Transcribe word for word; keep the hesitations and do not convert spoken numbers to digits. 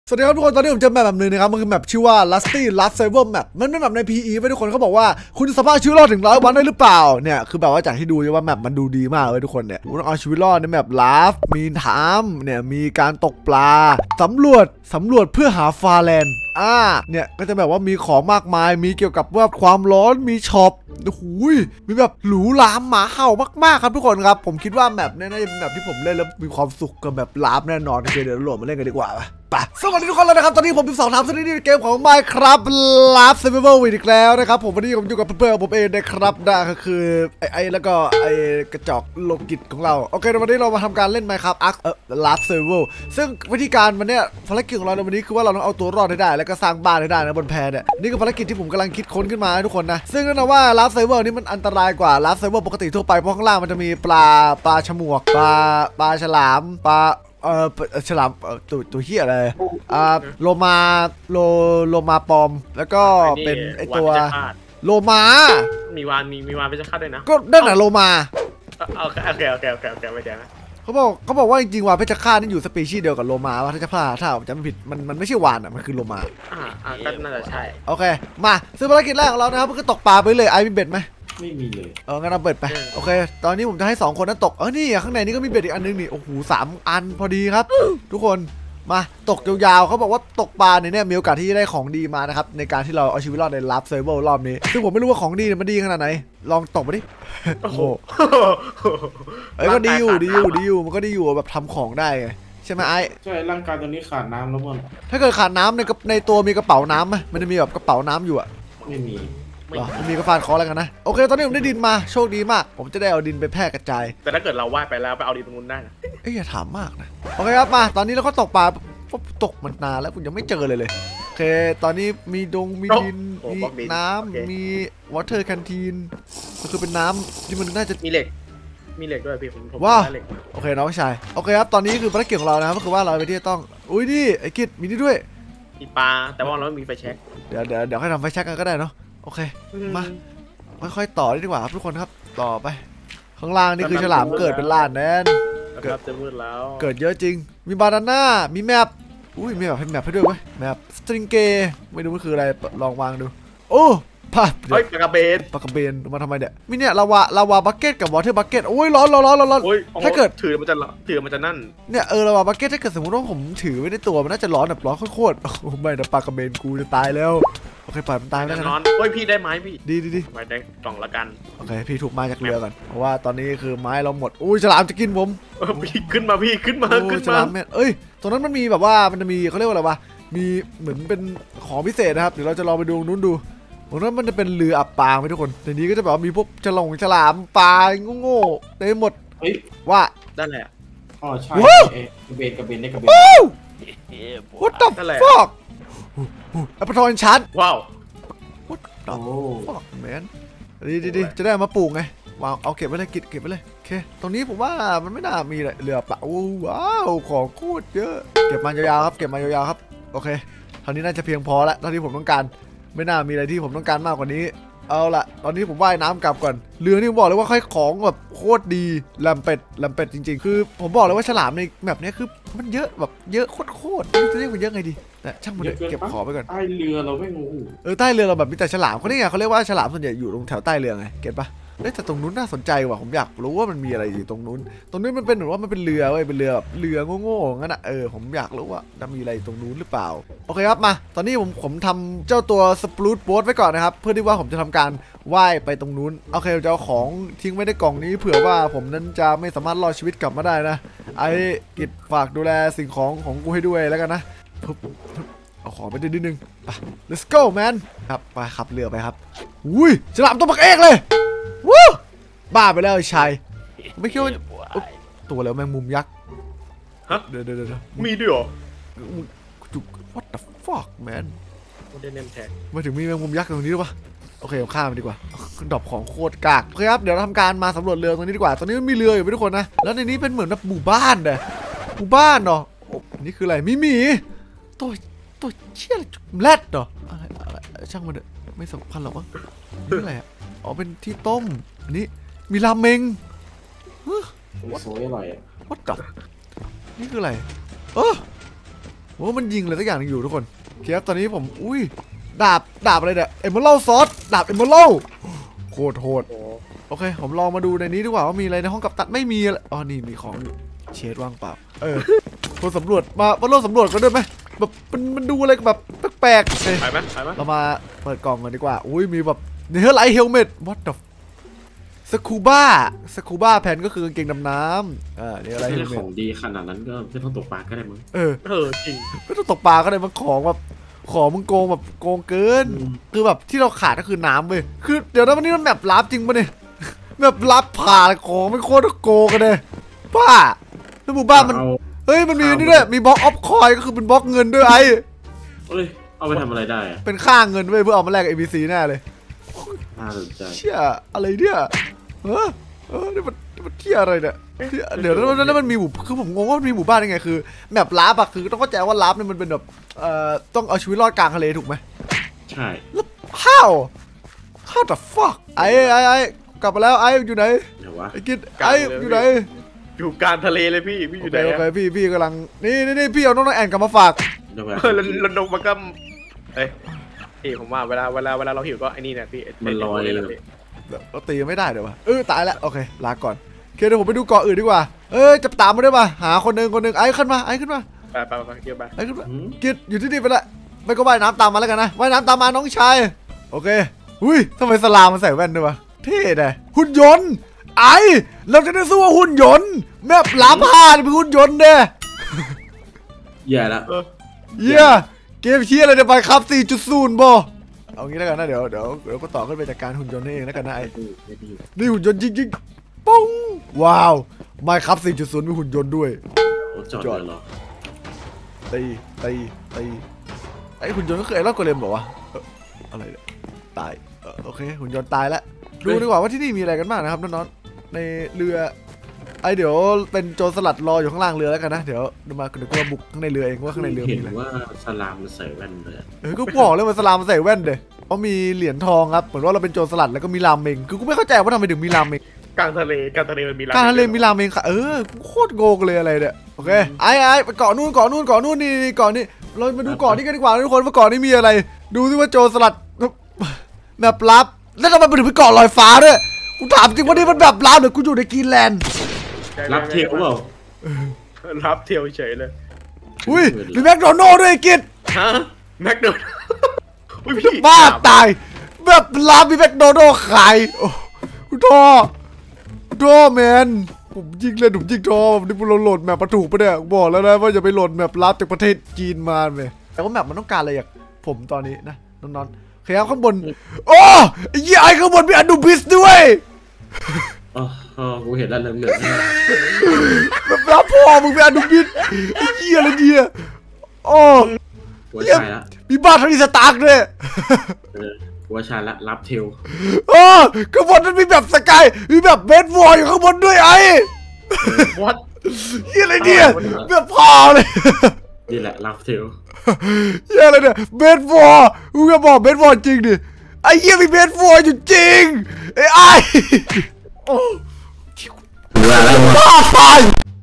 สวัสดีครับทุกคนตอนนี้ผมเจอแมปแบบนึงนะครับมันคือแมปชื่อว่า Rusty Last Survival Map มันเป็นแมปใน พี อี ไว้ทุกคนเขาบอกว่าคุณจะสามารถชีวิตรอดถึงร้อยวันได้หรือเปล่าเนี่ยคือแบบว่าจากที่ดูว่าแมปมันดูดีมากเลยทุกคนเนี่ยคุณต้องเอาชีวิตรอดในแมปลาฟมีน้ำเนี่ยมีการตกปลาสำรวจสำรวจเพื่อหาฟาแลนด์อ่าเนี่ยก็จะแบบว่ามีของมากมายมีเกี่ยวกับว่าความร้อนมีช็อปโอ้โหมีแบบหรูหราหมาเห่ามากๆครับทุกคนครับผมคิดว่าแมปเนี่ยน่าจะเป็นแมปที่ผมเล่นแล้วมีความสุขกับแบบลาฟแน่นอนเดี๋ยวเราโหลดมาเล่นกันดีกว่าปะสวัสดีทุกคนเลยนะครับตอนนี้ผมเป็นสองทำสถิติเกมของ Minecraft Last Survival อีกแล้วนะครับผมวันนี้ผมอยู่กับเพื่อนๆผมเองนะครับนั่นก็คือไอ้ไอ้แล้วก็ไอ้กระจอกโลกิตของเราโอเควันนี้เรามาทำการเล่น Minecraft Ark เอ่อ Last Survival ซึ่งวิธีการวันนี้ภารกิจของเราในวันนี้คือว่าเราต้องเอาตัวรอดให้ได้แล้วก็สร้างบ้านให้ได้นะบนแพเนี่ยนี่คือภารกิจที่ผมกำลังคิดค้นขึ้นมาให้ทุกคนนะซึ่งนั่นนะว่า Last Survival นี่มันอันตรายกว่า Last Survival ปกติทั่วไปเพราะข้างล่างมันจะมีปลาปลาฉมวกปลาปลาฉลามปลาเอ่อฉลามตัวตัวเหี้ยอะไรอ่าโลมาโลโลมาปอมแล้วก็เป็นไอตัวโลมามีวานมีมีวานเป็นจะฆ่าด้วยนะก็นั่นน่ะโลมาโอเคโอเคโอเคโอเคโอเคไม่ได้นะเขาบอกเขาบอกว่าจริงๆวานเพชรฆาตนี่อยู่สปีชีส์เดียวกับโลมาว่าถ้าจะพลาดถ้าผมจำไม่ผิดมันมันไม่ใช่วานอ่ะมันคือโลมาอ่าอ่าก็น่าจะใช่โอเคมาซึ่งภารกิจแรกของเรานะครับก็คือตกปลาไปเลยไอ้มีเบ็ดไหมไม่มีเลยเอองั้นเราเบ็ดไปโอเคตอนนี้ผมจะให้สองคนนั้นตกเออนี่ข้างในนี้ก็มีเบ็ดอีกอันนึงนี่โอ้โหสามอันพอดีครับทุกคนมาตกยาวๆเขาบอกว่าตกปลาเนี่ยมีโอกาสที่จะได้ของดีมานะครับในการที่เราเอาชีวิตรอดในลับเซอร์เวอร์รอบนี้ซึ่งผมไม่รู้ว่าของดีมันดีขนาดไหนลองตกมาดิโอ้โหเอ้ยก็ดีอยู่ดีอยู่ดีอยู่มันก็ดีอยู่แบบทำของได้ไงใช่ไหมไอ้ใช่ร่างกายตัวนี้ขาดน้ำแล้วมั้งถ้าเกิดขาดน้ำในในตัวมีกระเป๋าน้ำไหมมันจะมีแบบกระเป๋าน้ำอยู่อะไม่มีหรอมีกระฟานคอแล้วกันนะโอเคตอนนี้ผมได้ดินมาโชคดีมากผมจะได้เอาดินไปแพร่กระจายแต่ถ้าเกิดเราว่ายไปแล้วไปเอาดินตรงนู้นได้นะเอ้ยอย่าถามมากนะโอเคครับมาตอนนี้เราก็ตกปลาตกมันนานแล้วผมยังไม่เจอเลยเลยโอเคตอนนี้มีดงมีดินมีน้ำมีวอเตอร์แคนทีนก็คือเป็นน้ำที่มันน่าจะมีเหล็กมีเหล็กด้วยพี่ผมว้าวโอเคน้องชายโอเคครับตอนนี้คือภารกิจของเรานะครับก็คือว่าเราไปที่ต้องอุ้ยนี่ไอ้กิจมีนี่ด้วยมีปลาแต่ว่าเราไม่มีไฟแช็กเดี๋ยวเดี๋ยวเดี๋ยวให้ทำไฟแช็กกันก็ได้เนาะโอเคมาค่อยๆต่อดีกว่าครับทุกคนครับต่อไปข้างล่างนี่คือฉลามเกิดเป็นล้านแน่นเกิดจะมืดแล้วเกิดเยอะจริงมีบานาน่ามีแมปอุ้ยมีแบบให้แมปให้ด้วยเว้ยแมปสตริงเกย์ไม่รู้มันคืออะไรลองวางดูโอ้ปเฮ้ยปากกระเบนปากกระเบนมาทำไมเนี่ยมีเนี่ยลาวาลาวาบักเก็ตกับวอเตอร์บักเก็ตโอ้ยร้อนร้อนร้อนร้อนถ้าเกิดถือมันจะถือมันจะนั่นเนี่ยเออลาวาบักเก็ตถ้าเกิดสมมติว่าผมถือไว้ในตัวมันน่าจะร้อนแบบร้อนโคตรๆโอ้ไม่นะปากกระเบนกูจะตายแล้วโอเคปล่อยมันตายแล้วกันนอนโอ้ยพี่ได้ไม้พี่ดีดีดีไม้ได้กล่องละกันโอเคพี่ถูกไม้จากเรือก่อนเพราะว่าตอนนี้คือไม้เราหมดอุ้ยฉลามจะกินผมพี่ขึ้นมาพี่ขึ้นมาขึ้นมาฉลามเอ้ยตรงนั้นมันมีแบบว่ามันจะมีเขาเรียกว่าอะไรวะมีเหมือนเป็นของพิเศษนะครับเดี๋ยวเราจะลองไปดูนู้นดูตรงนั้นมันจะเป็นเรืออับปางไหมทุกคนในนี้ก็จะแบบว่ามีพวกฉลองฉลามปลาโง่ๆเต็มหมดว่านั่นแหละอ๋อใช่กระเบนกระเบนได้กระเบน What the fuck อัปทอนชัดว้าว What the fuck man ดีดีดีจะได้มาปลูกไงวางเอาเก็บไว้เลยกิดเก็บไว้เลยโอเคตรงนี้ผมว่ามันไม่น่ามีเรือเปล่าว้าวของโคตรเยอะเก็บมายาวๆครับเก็บมายาวๆครับโอเคเท่านี้น่าจะเพียงพอแล้วเท่าที่ผมต้องการไม่น่ามีอะไรที่ผมต้องการมากกว่านี้เอาละตอนนี้ผมว่ายน้ำกลับก่อนเรือนี่บอกเลยว่าค่อยของแบบโคตรดีแลมเป็ดแลมเป็ดจริงๆคือผมบอกเลยว่าฉลามในแบบนี้คือมันเยอะแบบเยอะโคตรๆจะเรียกมันเยอะไงดีแต่ช่างมันเก็บของไปก่อนใต้เรือเราไม่งูเออใต้เรือเราแบบมีแต่ฉลามเขาเนี่ยเขาเรียกว่าฉลามส่วนใหญ่อยู่ตรงแถวใต้เรือไงเก็ตปะแต่ตรงนู้นน่าสนใจว่ะผมอยากรู้ว่ามันมีอะไรอยู่ตรงนู้นตรงนี้มันเป็นเหมือนว่ามันเป็นเรือเว้ยเป็นเรือแบบเรือโง่ๆงั้นอ่ะเออผมอยากรู้ว่าจะมีอะไรตรงนู้นหรือเปล่าโอเคครับมาตอนนี้ผมผมทำเจ้าตัวสปรูตโบ๊ทไว้ก่อนนะครับเพื่อที่ว่าผมจะทำการว่ายไปตรงนู้นโอเคจะเอาของทิ้งไว้ในกล่องนี้เผื่อว่าผมนั้นจะไม่สามารถรอดชีวิตกลับมาได้นะไอ้กิจฝากดูแลสิ่งของของกูให้ด้วยแล้วกันนะเอาของไปนิดนึงไป let's go man ครับไปขับเรือไปครับอุ้ยฉลามตัวปักเอกเลยวู้บ้าไปแล้วชายไม่คิดว่าตัวแล้วแมงมุมยักษ์ฮะเดี๋ยวเดี๋ยวเดี๋ยวมีด้วยเหรอ what the fuck man ไม่ได้เน้นแท็กมาถึงมีแมงมุมยักษ์ตรงนี้หรือเปล่าโอเคเอาข้ามไปดีกว่าดอกของโคตรกากโอเคครับเดี๋ยวเราทำการมาสำรวจเรือตรงนี้ดีกว่าตอนนี้มันมีเรืออยู่ทุกคนนะแล้วในนี้เป็นเหมือนแบบหมู่บ้านเลยหมู่บ้านเนาะนี่คืออะไรมีหมีตัวตัวเชี่ยแรดเหรออะไรอะไรช่างมันเถอะไม่สำคัญหรอกวะนี่อะไรอ่ะอ๋อเป็นที่ต้มอันนี้มีราเมงสวยอร่อย What the นี่คืออะไรเออว่ามันยิงอะไรสักอย่างนึงอยู่ทุกคนโอเคครับตอนนี้ผมอุ้ยดาบดาบอะไรเนี่ยเอเมอรัลซอสดาบเอเมอรัลโคตรโหดโอ้โอเคผมลองมาดูในนี้ดีกว่าว่ามีอะไรในห้องกัปตันไม่มีอะไรอ๋อนี่มีของอยู่เชดว่างเปล่าเออคนสำรวจมามาร่วมสำรวจกันด้วยไหมแบบมันมันดูอะไรแบบแปลกๆเอ้ยไปไหมไปไหมเรามาเปิดกล่องกันดีกว่าอุ้ยมีแบบเนเธอร์ไลท์เฮลเมต what the สกูบ้าสกูบ้าแผ่นก็คือกางเกงดำน้ำอ่าเนเธอร์ไลท์เฮถ้าลเมขตองดีขนาดนั้นก็ไม่ต้องตกปลาก็ได้มั้งเออเออจริงไม่ต้องตกปลาก็ได้มันของแบบของมึงโกงแบบโกงเกินอืมคือแบบที่เราขาดก็คือน้ำเว้ยคือเดี๋ยวนะวันนี้มันแบบลับจริงปะเนี่ยแบบลับผ่านของไม่โคตรโกงกันเลยป้าแล้วหมู่บ้านมันเอาเฮ้ยมันมีนี่ด้วยมีบล็อกออฟคอยก็คือเป็นบล็อกเงินด้วยไอ้เอ้ยเอาไปทำอะไรได้อะเป็นค่าเงินเว้ยเพื่อเอามาแลกกับ เอ บี ซี แน่เลยน่าสนใจเชี่ยอะไรเนี่ยเออเออนี่มันนี่มันเที่ยอะไรเนี่ยเหี้ยเดี๋ยวแล้วแล้วมันมีหมู่คือผมงงว่ามันมีหมู่บ้านยังไงคือแบบลับอะคือต้องเข้าใจว่าลับเนี่ยมันเป็นแบบเอ่อต้องเอาชีวิตรอดกลางทะเลถูกไหมใช่แล้ว how how the fuck ไอ้ไอ้ไอ้กลับมาแล้วไอ้อยู่ไหนเดี๋ยววะไอ้กิดไอ้อยู่ไหนอยู่กลางทะเลเลยพี่พี่อโอยู่ เคไหนโออะเคพี่พี่กำลังนี่นี่นี่พี่เอาน้องน้องแอนกลับมาฝากเดี๋ยววะเออแล้วแล้วนกมันก็เอ้ยพี่ผมว่าเวลาเวลาเวลาเราหิวก็ไอ้นี่เนี่ยพี่ไมันลอยไเลยเราตีไม่ได้เดี๋ยววะเออตายแล้วโอเคลาก่อนโอเคเดี๋ยวผมไปดูเกาะอื่นดีกว่าเออจะตามมาได้ป่ะหาคนหนึ่งคนหนึ่งไอ้ขึ้นมาไอ้ขึ้นมาไปไปไปเกี่ยวไปไอ้ขึ้นมาหืมกิดอยู่ที่นี่ไปละไม่ก็ว่ายน้ำตามมาแล้วกันนะว่ายน้ำตามมาน้องชายโอเคอุ้ยทำไมสลามมันใส่แว่นด้วยวะเท่เลยหุ่นยนต์ไอ้เราจะได้สู้ว่าหุ่นยนต์แม่ปลาผ้านี่เป็นหุ่นยนต์เด้แย่ละเออเยี่ยเกมเชียอะไรเดี๋ยวไปครับ สี่จุดศูนย์ บอเอางี้แล้วกันนะเดี๋ยวเดี๋ยวเดี๋ยวก็ต่อขึ้นไปจากการหุ่นยนต์นี่เองแล้วกันนะไอ้นี่หุ่นยนต์จริงๆปุ้งว้าวไม่ครับ สี่จุดศูนย์ มีหุ่นยนต์ด้วยโอ้จอดเลยเหรอตีตีตีไอ้หุ่นยนต์ก็คือไอ้รอดโกเลมบอกว่าอะไรเนี่ยตายเออโอเคหุ่นยนต์ตายแล้วดูดีกว่าว่าที่นี่มีอะไรกันบ้างนะครับน้องๆในเรือไอเดี๋ยวเป็นโจรสลัดรออยู่ข้างล่างเรือแล้วกันนะเดี๋ยวเดี๋ยวมาเดี๋ยวกูมาบุกข้างในเรือเองว่าข้างในเรือเห็มีนอะไรว่าสลามมันใส่แว่นเลยอะเออก็บอกเลยมันสลามมันใส่แว่นเด้เพราะมีเหรียญทองครับเหมือนว่าเราเป็นโจรสลัดแล้วก็มีรามเมงคือกูไม่เข้าใจว่าทำไมถึงมีรามเมงกลางทะเลกลางทะเลมันมีกลางทะเลมีรามเมงค่ะเออโคตรโกงเลยอะไรเนี่ยโอเคไอ้ไอ้ไปเกาะนู่นเกาะนู่นเกาะนู่นนี่นี่เกาะนี่เรามาดูเกาะนี้กันดีกว่าทุกคนว่าเกาะนี้มีอะไร ดูซิว่าโจรสลัดแบบลับแล้วทำไมมันถึงไปเกาะลอยฟ้าด้วยกูถามจริงว่านี่มันแบบลับหรือกูอยู่ในกรีนแลนด์รับเทปเปล่ารับเที่ยวเฉยเลยอุ้ยมีแมคโดนัลด์ด้วยไอ้กิจฮะแม็กโดนัลด์อุ้ยพี่บ้าตายแบบลับมีแมคโดนัลด์ขายโอ้กูท้อท้อแมนผมยิงเลยผมยิงท้อผมนี่เราโหลดแมปมาถูกปะเนี่ยบอกแล้วนะว่าอย่าไปโหลดแมปลับจากประเทศจีนมาเลยแต่ว่าแมปมันต้องการอะไรอย่างผมตอนนี้นะน้องๆขยับข้างบนโอ้ไอ้ยี่ไอ้ข้างบนมีอนูบิสด้วยอ๋ออ๋อกูเห็นแล้วเหลืองเหลืองแบบรับพ่อมึงเป็นอนุบิดไอ้เหี้ยอะไรเนี่ยโอ้หัวชายละมีบ้านทาริสตาร์กด้วยเออหัวชายละรับเทลโอ้ข้างบนนั้นมีแบบสกายมีแบบเบสวอลอยู่ข้างบนด้วยไอ้วัดเหี้ยอะไรเนี่ยแบบพ่อเลยนี่แหละรับเทลเหี้ยอะไรเนี่ยเบสวอลมึงจะบอกเบสวอลจริงดิไอ้เหี้ยมีเบสวอลอยู่จริงไอ้ไอ้โอ้หัวแล้วบ้าตาย